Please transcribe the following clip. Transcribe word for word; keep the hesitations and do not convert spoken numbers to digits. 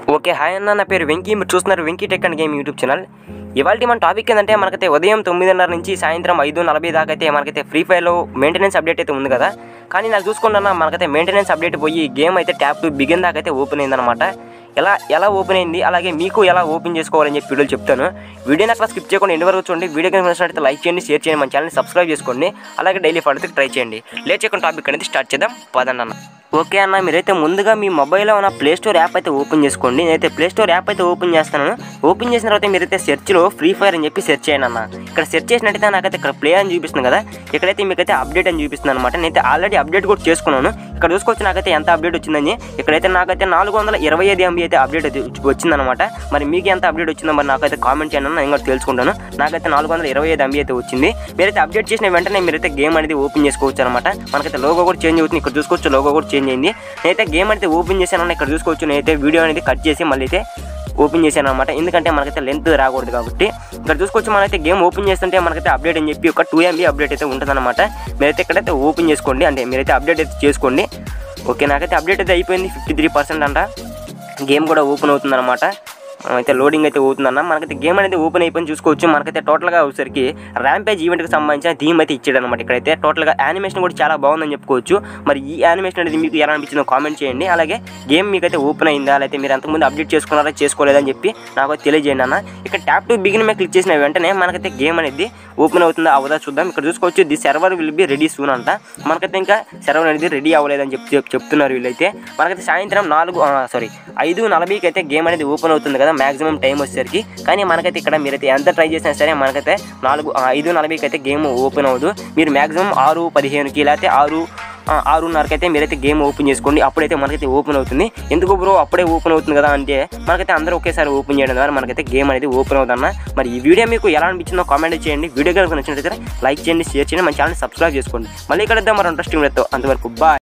Okay hi అన్న, నా పేరు వెంకీ. మీరు చూస్తున్నారు Venky tech and game YouTube channel. ఇవాళ మన టాపిక్ ఏంటంటే మనకైతే ఉదయం తొమ్మిదిన్నర నుంచి సాయంత్రం ఐదు నలభై దాకా అయితే మనకైతే ఫ్రీ ఫైర్లో మెయింటెనెన్స్ అప్డేట్ అయితే ఉంది కదా. కానీ నాకు చూసుకుంటున్నా మనకైతే మెయింటెనెన్స్ అప్డేట్ పోయి గేమ్ అయితే ట్యాప్ టు బిగిన్ దాకా అయితే ఓపెన్ అయిందనమాట. ఎలా ఎలా ఓపెన్ అయింది, అలాగే మీకు ఎలా ఓపెన్ చేసుకోవాలని చెప్పి వీడియోలు చెప్తాను. వీడియోని అక్కడ స్కిప్ చేయకుండా ఎండ్ వరకు చూడండి. వీడియో కనుక నచ్చినట్లయితే లైక్ చేయండి, షేర్ చేయండి, మన ఛానల్ని సబ్స్క్రైబ్ చేసుకోండి. అలాగే డైలీ ఫాలో ట్రై చేయండి. లేట్ చేయకుండా టాపిక్ అనేది స్టార్ట్ చేద్దాం పదండి అన్న. ఓకే అన్న, మీరైతే ముందుగా మీ మొబైల్లో ఉన్న ప్లే స్టోర్ యాప్ అయితే ఓపెన్ చేసుకోండి. నేనైతే ప్లే స్టోర్ యాప్ అయితే ఓపెన్ చేస్తాను. ఓపెన్ చేసిన తర్వాత మీరైతే సెర్చ్లో ఫ్రీ ఫైర్ అని చెప్పి సెర్చ్ చేయండి అన్న. ఇక్కడ సెర్చ్ చేసినట్టయితే నాకైతే ఇక్కడ ప్లే అని చూపిస్తుంది కదా, ఇక్కడైతే మీకైతే అప్డేట్ అని చూపిస్తుంది అనమాట. నేనైతే ఆల్రెడీ అప్డేట్ కూడా చేసుకున్నాను. ఇక్కడ చూసుకోవచ్చు నాకైతే ఎంత అప్డేట్ వచ్చిందని. ఇక్కడైతే నాకైతే నాలుగు వందల ఇరవై ఐదు ఎంబీ అయితే అప్డేట్ వచ్చిందనమాట. మరి మీకు ఎంత అప్డేట్ వచ్చిందో మరి నాకైతే కామెంట్ చేయండి, నేను కూడా తెలుసుకుంటాను. నాకైతే నాలుగు వందల ఇరవై ఐదు ఎంబీ అయితే వచ్చింది. మీరైతే అప్డేట్ చేసిన వెంటనే మీరైతే గేమ్ అనేది ఓపెన్ చేసుకోవచ్చు అనమాట. మనకైతే లోగో కూడా చేంజ్ అవుతుంది. ఇక్కడ చూసుకోవచ్చు లోగో కూడా చేంజ్ అయింది. నేనైతే గేమ్ అయితే ఓపెన్ చేశాను. ఇక్కడ చూసుకోవచ్చు నేనైతే వీడియో అనేది కట్ చేసి మళ్ళీ అయితే ఓపెన్ చేశాను అనమాట. ఎందుకంటే మనకైతే లెంత్ రాకూడదు కాబట్టి. ఇక్కడ చూసుకోవచ్చు మనైతే గేమ్ ఓపెన్ చేస్తుంటే మనకైతే అప్డేట్ అని చెప్పి ఒక టూ ఎంబీ అప్డేట్ అయితే ఉంటుందన్నమాట. మీరైతే ఇక్కడైతే ఓపెన్ చేసుకోండి, అంటే మీరైతే అప్డేట్ అయితే చేసుకోండి. ఓకే, నాకైతే అప్డేట్ అయితే అయిపోయింది. ఫిఫ్టీ త్రీ పర్సెంట్ అంట గేమ్ కూడా ఓపెన్ అవుతుందన్నమాట. అయితే లోడింగ్ అయితే అవుతుందన్న. మనకైతే గేమ్ అనేది ఓపెన్ అయిపోయింది. చూసుకోవచ్చు మనకైతే టోటల్గా వచ్చేసరికి ర్యాంపేజ్ ఈవెంట్కి సంబంధించిన థీమ్ అయితే ఇచ్చాడు అనమాట. ఇక్కడైతే టోటల్గా యానిమేషన్ కూడా చాలా బాగుందని చెప్పుకోవచ్చు. మరి ఈ యానిమేషన్ అనేది మీకు ఎలా అనిపించిందో కామెంట్ చేయండి. అలాగే గేమ్ మీకైతే ఓపెన్ అయిందా, లేకపోతే మీరు అంతకుముందు అప్డేట్ చేసుకున్నారా చేసుకోలేదని చెప్పి నాకు తెలియజేయండి అన్న. ఇక్కడ ట్యాప్ టు బిగిన్ మీద క్లిక్ చేసిన వెంటనే మనకైతే గేమ్ అనేది ఓపెన్ అవుతుందా అవదా చూద్దాం. ఇక్కడ చూసుకోవచ్చు the server will be ready soon అంట. మనకైతే ఇంకా సర్వర్ అనేది రెడీ అవ్వలేదని చెప్పి చెప్తున్నారు వీళ్ళైతే. మనకైతే సాయంత్రం నాలుగు సారీ ఐదు నలభైకి అయితే గేమ్ అనేది ఓపెన్ అవుతుంది కదా మ్యాక్సిమం టైం వచ్చేసరికి. కానీ మనకైతే ఇక్కడ మీరైతే ఎంత ట్రై చేసినా సరే మనకైతే నాలుగు ఐదు నలభైకి అయితే గేమ్ ఓపెన్ అవ్వదు. మీరు మ్యాక్సిమం ఆరు పదిహేనుకి లేకపోతే ఆరు ఆరున్నరకి అయితే మీరైతే గేమ్ ఓపెన్ చేసుకోండి. అప్పుడైతే మనకైతే ఓపెన్ అవుతుంది. ఎందుకు బ్రో అప్పుడే ఓపెన్ అవుతుంది కదా అంటే మనకైతే అందరూ ఒకేసారి ఓపెన్ చేయడం ద్వారా మనకైతే గేమ్ అనేది ఓపెన్ అవుతుందన్న. మరి ఈ వీడియో మీకు ఎలా అనిపించిందో కామెంట్ చేయండి. వీడియో కనుక నచ్చినట్లయితే లైక్ చేయండి, షేర్ చేయండి, మన ఛానల్ సబ్స్క్రైబ్ చేసుకోండి. మళ్ళీ కలుద్దాం మరి ఇంట్రెస్టింగ్ వీడియోతో. అంతవరకు బాయ్.